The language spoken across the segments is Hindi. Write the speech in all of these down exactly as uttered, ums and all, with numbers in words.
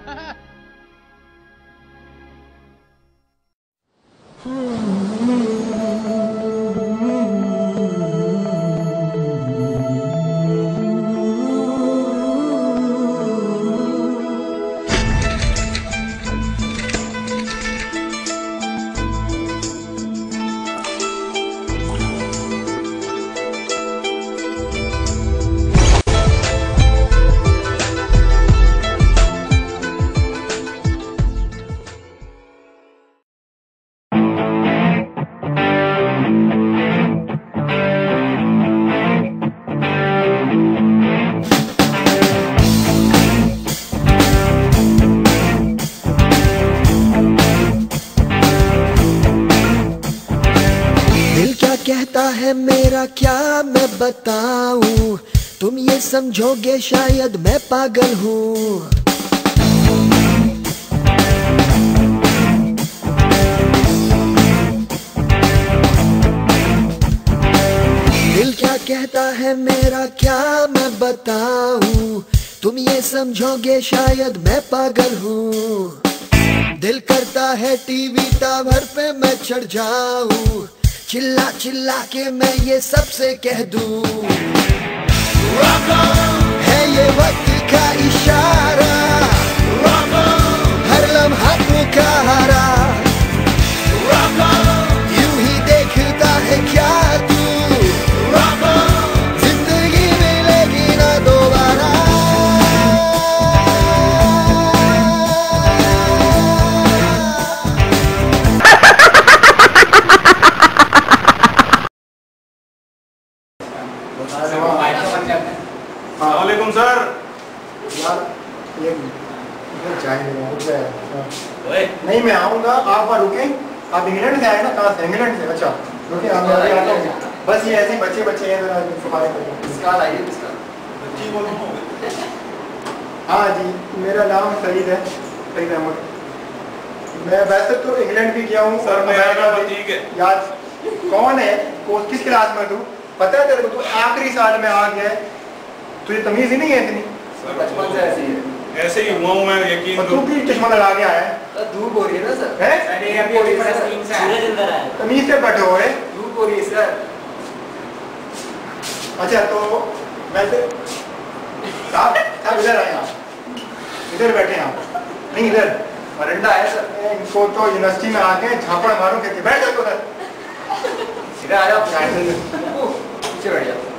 कहता है मेरा क्या मैं बताऊं, तुम ये समझोगे शायद मैं पागल हूँ। दिल क्या कहता है मेरा क्या मैं बताऊं, तुम ये समझोगे शायद मैं पागल हूँ। दिल करता है टीवी टावर पे मैं चढ़ जाऊं, चिल्ला चिल्ला के मैं ये सबसे कह दूं, है ये वक्त का इशारा, हर लम्हा पुकारा, यूं ही देखता है क्या तू, जिंदगी मिलेगी ना दोबारा। वालेकुम सर। यार ये नहीं, मैं आऊँगा, आप वहाँ रुकें। आप इंग्लैंड से आए ना? कहाँ से? इंग्लैंड से? अच्छा रुके, आप अभी आता हूँ। बस ये ऐसे बच्चे बच्चे हैं, जरा सफाई करें। हाँ जी, मेरा नाम फरीद है, फरीद अहमद। मैं वैसे तो इंग्लैंड भी गया हूँ और अमेरिका भी। यार कौन है? किस क्लास में तू? पता है तेरे को? तू आखिरी साल में आ गया, तुझे तमीज ही नहीं है इतनी? बचपन से ऐसे ही है। ऐसे ही हुआ हूँ मैं, यकीन। तू भी चश्मा लगा के आया है? धूप हो रही है ना सर। हैं? अरे अभी अभी सूरज अंदर आया। तमीज से बैठे हुए। धूप हो रही है सर। अच्छा तो वैसे साहब साहब इधर आए आप, इधर बैठे आप, नहीं इधर वरंडा है सर। इनको तो यूनिवर्सिटी में आके झापड़ मारूं कहते बैठ जाओ उधर। इधर आ जाओ, पीछे बैठ जाओ।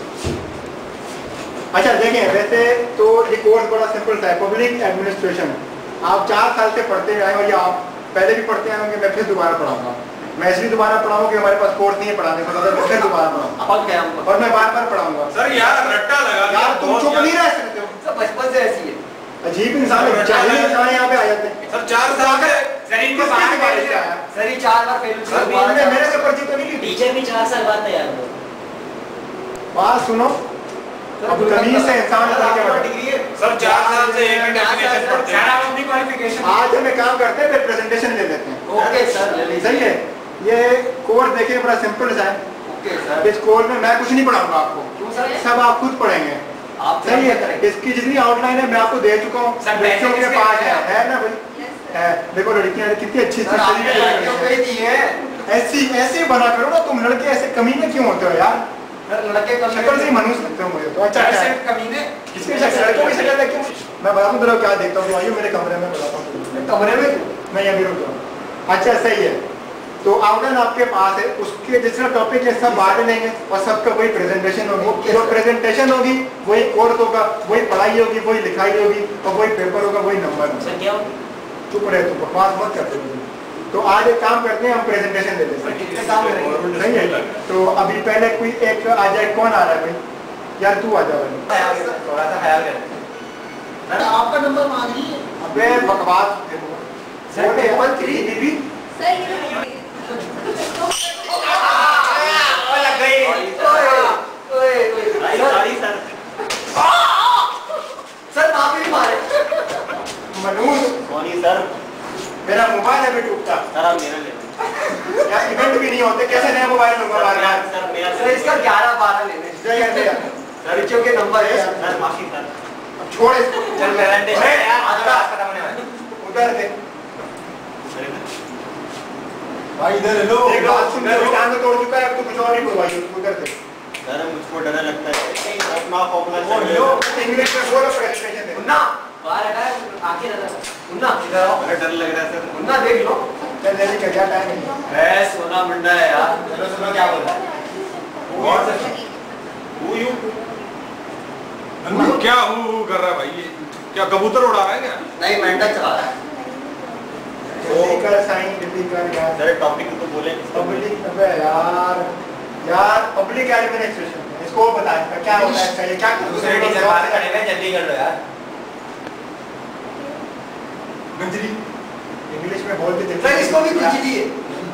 अच्छा देखें, वैसे तो ये कोर्स बड़ा सिंपल सा है, पब्लिक एडमिनिस्ट्रेशन। आप चार साल से पढ़ते आए और ये आप पहले भी पढ़ते आए होंगे। मैं फिर दोबारा पढ़ाऊंगा, मैं इसलिए दोबारा पढ़ाऊंगा कि हमारे पास कोर्स नहीं है पढ़ाने का, मतलब फिर दोबारा पढ़ाऊंगा और मैं बार बार पढ़ाऊंगा। सर यार रट्टा लगा यार तुम चुप नहीं रह सकते हो, बचपन से ऐसी है। अजीब इंसान है, चाहिए इंसान यहाँ पे आ जाते हैं। सर चार साल से सर इनको बाहर फेल किया सर, ये चार बार फेल सर मैंने मेरे से पर्ची तो नहीं ली। टीचर भी चार साल बाद तैयार हुआ। बात सुनो, अब तमीज से इंसान डिग्री है सर, चार साल से एक डेफिनेशन पढ़ते हैं। सारा अपनी क्वालिफिकेशन। आज हम एक काम करते हैं, फिर प्रेजेंटेशन ले लेते हैं। ओके सर, ले लीजिए। सही है। ये कोर्स देखिए बड़ा सिंपल सा है। Okay sir. इस कोर्स में मैं कुछ नहीं पढ़ाऊंगा आपको, क्यों सर? सब आप खुद पढ़ेंगे। आप सही है। इसकी जितनी आउटलाइन है मैं आपको दे चुका हूँ, बच्चों के पास है, है ना भाई? है। देखो लड़कियां कितनी अच्छी अच्छी ऐसी ऐसी बना करो ना तुम। लड़के ऐसे कमीने क्यों होते हो यार? लड़के शक्ल से मनुष्य लगते हो मुझे तो। अच्छा कमीने किसकी शक्ल? लड़कों की शक्ल है क्यों? मैं बताऊँ तेरे क्या देखता हूँ, आइए मेरे कमरे में बताता हूँ। कमरे में मैं यहाँ भी रुक जाऊँ। अच्छा सही है। तो आउटलाइन आपके पास है, उसके जितना टॉपिक है सब बांट लेंगे और सबका वही प्रेजेंटेशन होगी। जो प्रेजेंटेशन होगी वही कोर्स होगा, वही पढ़ाई होगी, वही लिखाई होगी और वही पेपर होगा, वही नंबर होगा। चुप रहे, तुम बकवास मत करते। तो आज एक काम करते हैं, हम प्रेजेंटेशन दे देते हैं। सही है। तो अभी पहले कोई एक आ जाए, कौन आ रहा है भाई? यार तू आ जाओ, थोड़ा सा ख्याल कर। आपका नंबर मांग ली। अबे बकवास पेपर थ्री दीदी सर माफी भी मारे। मनूर सर मेरा मोबाइल है भी टूटता। सर आप मेरा ले यार इवेंट भी नहीं होते, कैसे नया मोबाइल लूंगा बार बार? सर मेरा सर इसका ग्यारह बारह लेने सर बच्चों के नंबर है। सर माफी सर, अब छोड़ इसको। चल प्रेजेंटेशन यार आज का खत्म होने वाला उधर दे भाई, इधर लो। एक बात सुन, मेरे टांग में तोड़ चुका है, अब तो कुछ और नहीं बोलवाइए, उधर दे। सर मुझको डर लगता है कि अपना फॉर्मूला बोलो इंग्लिश में बोलो, प्रेजेंटेशन दे। मुन्ना बाहर हटा, आके रहा मुन्ना इधर आओ। अरे डर लग रहा है सर। मुन्ना देख लो। चल जल्दी कर, क्या टाइम है? ए सोना मुंडा है यार। चलो सुनो क्या बोल रहा है। What? Who you? क्या हूँ कर रहा है भाई ये? क्या कबूतर उड़ा रहा है क्या? नहीं मेंढक चला रहा है। जल्दी कर साइन, जल्दी कर यार। सर टॉपिक तो बोले। पब्लिक, अबे यार यार पब्लिक एडमिनिस्ट्रेशन, इसको बताएं क्या होता है, इसका ये क्या दूसरे टीचर बात करेंगे, जल्दी कर लो यार। गंजरी इंग्लिश में बोल के सर इसको भी गुंजरी है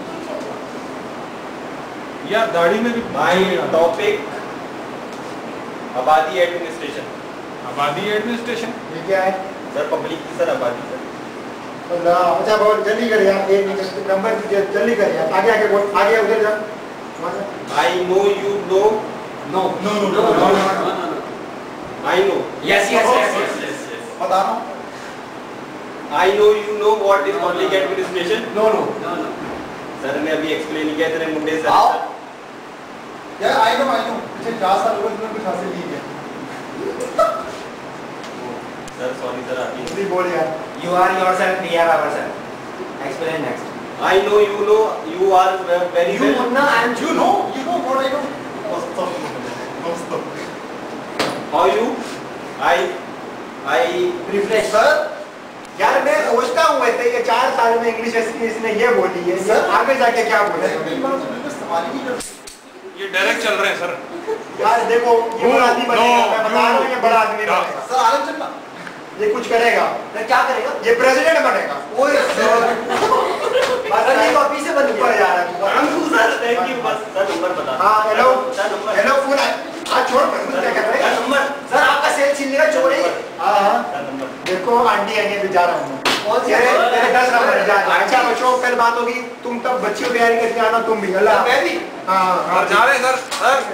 यार, दाढ़ी में भी भाई। टॉपिक आबादी एडमिनिस्ट्रेशन। आबादी एडमिनिस्ट्रेशन ये क्या है? सर पब्लिक की सर आबादी सर। अल्लाह, अच्छा बहुत जल्दी कर यार, एक नंबर जल्दी कर यार, आगे आगे बोल, आगे उधर जा। I know you know. No no no no, I know. Yes yes yes yes बता रहा हूँ। I know you know what is public administration. No no sir ने अभी एक्सप्लेन किया तेरे मुंडे से। आओ यार, आई नो आई नो, पिछले चार साल हो गए तुमने कुछ हासिल नहीं किया। सर सॉरी सर, आप जल्दी बोल यार। You are yourself, we are ourselves. Explain next. I know you know you are very You well. know, and you know, you know what I know. How you? I I Refresh. Sir, यार मैं सोचता हूँ वैसे ये चार साल में इंग्लिश इसने ये बोली है, सर आगे जाके क्या बोलेगा? ये डायरेक्ट चल रहे हैं सर। यार देखो ये बड़ा आदमी बनेगा, मैं बता रहा हूँ ये बड़ा आदमी बनेगा। सर आलम चलना, ये कुछ करेगा। सर क्या करेगा? ये प्रेसिडेंट बनेगा। ओए सर, सर ये कॉपी से बन ऊपर जा रहा है। Anku sir thank you. बस सर नंबर बता। हाँ hello sir number. Hello phone आया, आज छोड़ कर क्या कर रहे हैं? नंबर सर आपका सेल छीनने का चोर है। हाँ हाँ सर नंबर देखो आंटी आएंगे भी जा रहा हूँ। कौन सी? तेरे तेरे दस नंबर जा। अच्छा बच्चों कल बात होगी, तुम तब बच्चियों की तैयारी करके आना, तुम भी। अल्लाह मैं भी। हाँ हाँ जा रहे हैं सर। सर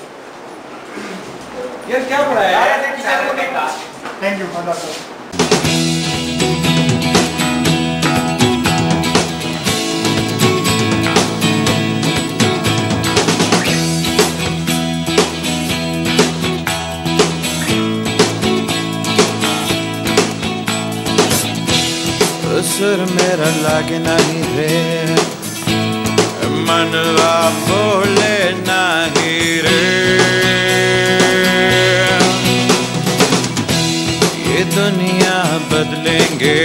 ये क्या पढ़ा है यार? टीचर को देखा। थैंक यू अल्लाह सर। सुर मेरा लागे नहीं रे, मनवा बोले नहीं रे। ये दुनिया बदलेंगे,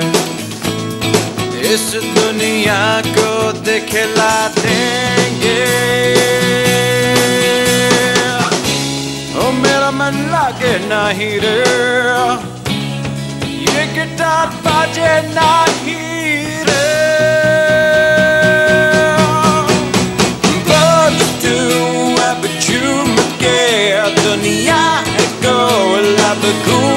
इस दुनिया को दिखला देंगे। ओ मेरा मन लागे नहीं रे, ये गिटार बाजे नहीं रे। बजू अब झूम के दुनिया को लब